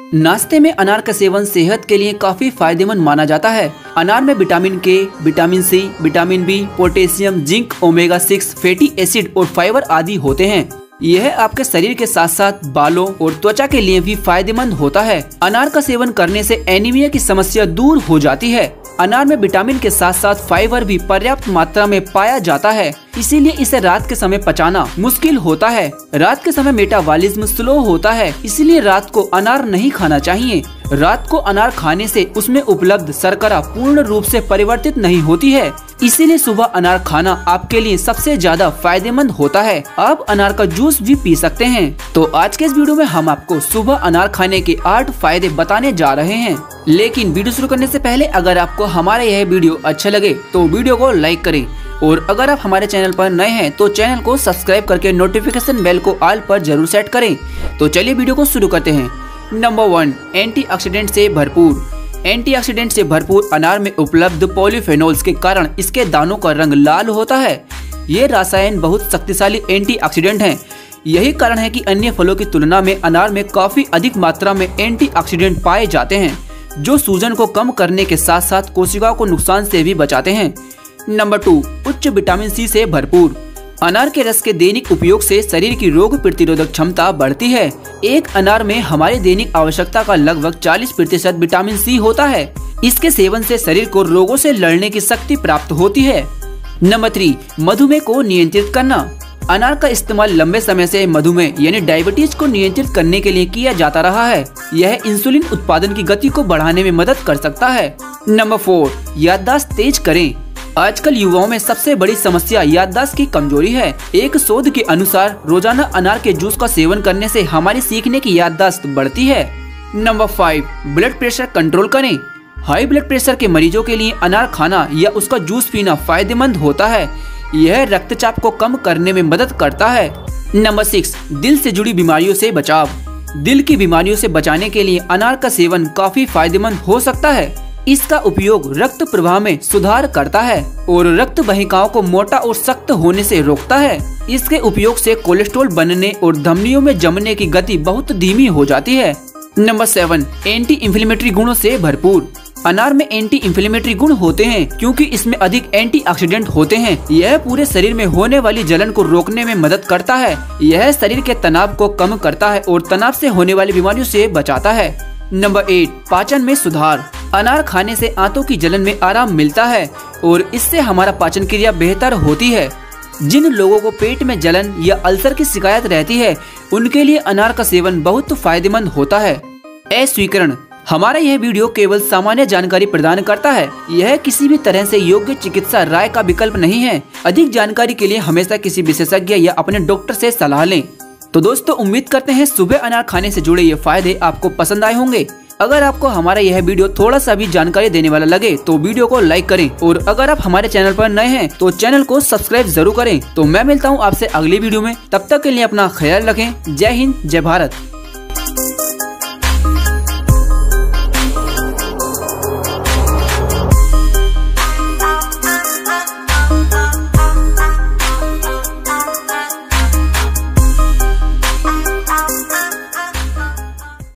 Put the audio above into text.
नाश्ते में अनार का सेवन सेहत के लिए काफी फायदेमंद माना जाता है। अनार में vitamin K, vitamin C, vitamin B, potassium, zinc, omega 6, fatty acid और फाइबर आदि होते हैं। यह आपके शरीर के साथ साथ बालों और त्वचा के लिए भी फायदेमंद होता है। अनार का सेवन करने से एनीमिया की समस्या दूर हो जाती है। अनार में विटामिन के साथ साथ फाइबर भी पर्याप्त मात्रा में पाया जाता है, इसीलिए इसे रात के समय पचाना मुश्किल होता है। रात के समय मेटाबॉलिज्म स्लो होता है, इसलिए रात को अनार नहीं खाना चाहिए। रात को अनार खाने से उसमें उपलब्ध शर्करा पूर्ण रूप से परिवर्तित नहीं होती है, इसीलिए सुबह अनार खाना आपके लिए सबसे ज्यादा फायदेमंद होता है। आप अनार का जूस भी पी सकते हैं। तो आज के इस वीडियो में हम आपको सुबह अनार खाने के 8 फायदे बताने जा रहे हैं। लेकिन वीडियो शुरू करने से पहले अगर आपको हमारा यह वीडियो अच्छा लगे तो वीडियो को लाइक करें, और अगर आप हमारे चैनल पर नए हैं तो चैनल को सब्सक्राइब करके नोटिफिकेशन बेल को ऑल पर जरूर सेट करें। तो चलिए वीडियो को शुरू करते हैं। नंबर 1, एंटीऑक्सीडेंट से भरपूर। एंटीऑक्सीडेंट से भरपूर अनार में उपलब्ध पॉलीफेनोल्स के कारण इसके दानों का रंग लाल होता है। ये रसायन बहुत शक्तिशाली एंटीऑक्सीडेंट हैं। यही कारण है कि अन्य फलों की तुलना में अनार में काफी अधिक मात्रा में एंटीऑक्सीडेंट पाए जाते हैं, जो सूजन को कम करने के साथ साथ कोशिकाओं को नुकसान से भी बचाते हैं। नंबर 2, उच्च विटामिन सी से भरपूर। अनार के रस के दैनिक उपयोग से शरीर की रोग प्रतिरोधक क्षमता बढ़ती है। एक अनार में हमारे दैनिक आवश्यकता का लगभग 40% विटामिन सी होता है। इसके सेवन से शरीर को रोगों से लड़ने की शक्ति प्राप्त होती है। नंबर 3, मधुमेह को नियंत्रित करना। अनार का इस्तेमाल लंबे समय से मधुमेह यानी डायबिटीज को नियंत्रित करने के लिए किया जाता रहा है। यह इंसुलिन उत्पादन की गति को बढ़ाने में मदद कर सकता है। नंबर 4, याददाश्त तेज करें। आजकल युवाओं में सबसे बड़ी समस्या याददाश्त की कमजोरी है। एक शोध के अनुसार रोजाना अनार के जूस का सेवन करने से हमारी सीखने की याददाश्त बढ़ती है। नंबर 5, ब्लड प्रेशर कंट्रोल करें। हाई ब्लड प्रेशर के मरीजों के लिए अनार खाना या उसका जूस पीना फायदेमंद होता है। यह रक्तचाप को कम करने में मदद करता है। नंबर 6, दिल से जुड़ी बीमारियों से बचाव। दिल की बीमारियों से बचाने के लिए अनार का सेवन काफी फायदेमंद हो सकता है। इसका उपयोग रक्त प्रवाह में सुधार करता है और रक्त वाहिकाओं को मोटा और सख्त होने से रोकता है। इसके उपयोग से कोलेस्ट्रॉल बनने और धमनियों में जमने की गति बहुत धीमी हो जाती है। नंबर 7, एंटी इंफ्लेमेटरी गुणों से भरपूर। अनार में एंटी इंफ्लेमेटरी गुण होते हैं क्योंकि इसमें अधिक एंटीऑक्सीडेंट होते हैं। यह पूरे शरीर में होने वाली जलन को रोकने में मदद करता है। यह शरीर के तनाव को कम करता है और तनाव से होने वाली बीमारियों से बचाता है। नंबर 8, पाचन में सुधार। अनार खाने से आंतों की जलन में आराम मिलता है और इससे हमारा पाचन क्रिया बेहतर होती है। जिन लोगों को पेट में जलन या अल्सर की शिकायत रहती है, उनके लिए अनार का सेवन बहुत फायदेमंद होता है। अस्वीकरण। हमारा यह वीडियो केवल सामान्य जानकारी प्रदान करता है। यह किसी भी तरह से योग्य चिकित्सा राय का विकल्प नहीं है। अधिक जानकारी के लिए हमेशा किसी विशेषज्ञ या अपने डॉक्टर से सलाह लें। तो दोस्तों, उम्मीद करते हैं सुबह अनार खाने से जुड़े ये फायदे आपको पसंद आए होंगे। अगर आपको हमारा यह वीडियो थोड़ा सा भी जानकारी देने वाला लगे तो वीडियो को लाइक करें, और अगर आप हमारे चैनल पर नए हैं तो चैनल को सब्सक्राइब जरूर करें। तो मैं मिलता हूँ आपसे अगली वीडियो में। तब तक के लिए अपना ख्याल रखें। जय हिंद, जय भारत।